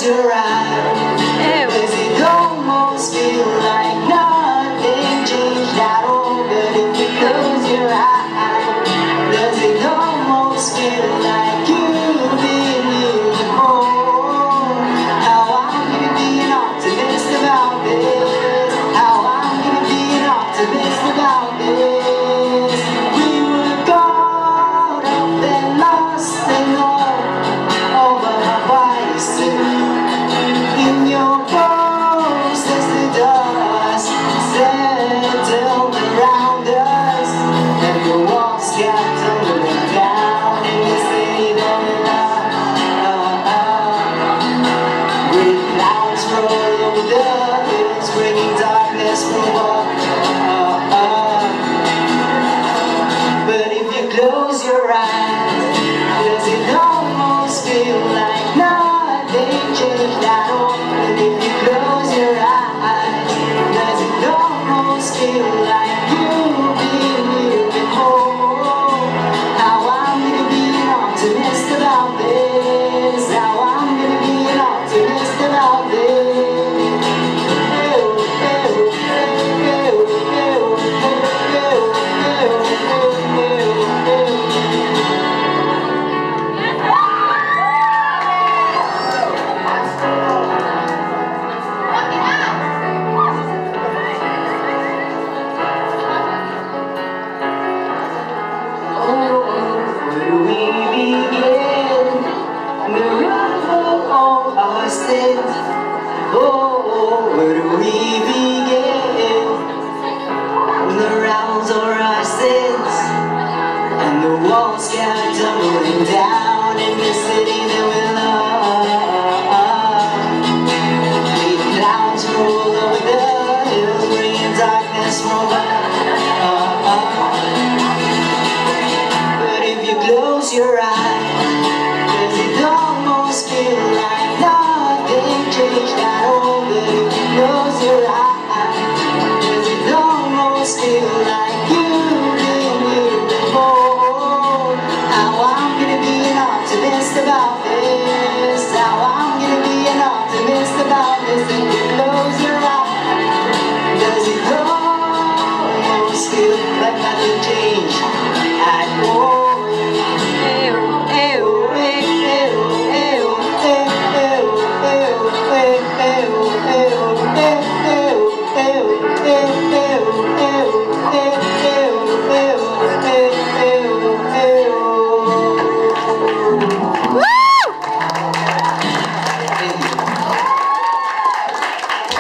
your eyes, does it almost feel like nothing changed at all? But if you close your eyes, does it almost feel like you've been here before? How I'm gonna be an optimist about this, how I'm gonna be an optimist about this. We were caught up and lost and all over in your post as the dust settled around us, and the walls kept tumbling down in the city that we love. With clouds roll over the hills, bringing darkness from up. But if you close your eyes, does it almost feel like nothing changed at all? And if you close your eyes, does it almost feel like you've been here before? How I'm gonna be an optimist about this, how I'm gonna be an optimist about this. Oh, where do we begin? When the rounds are our sins, and the walls kept tumbling down in the city that we love. The clouds roll over the hills, bringing darkness from above. But if you close your eyes,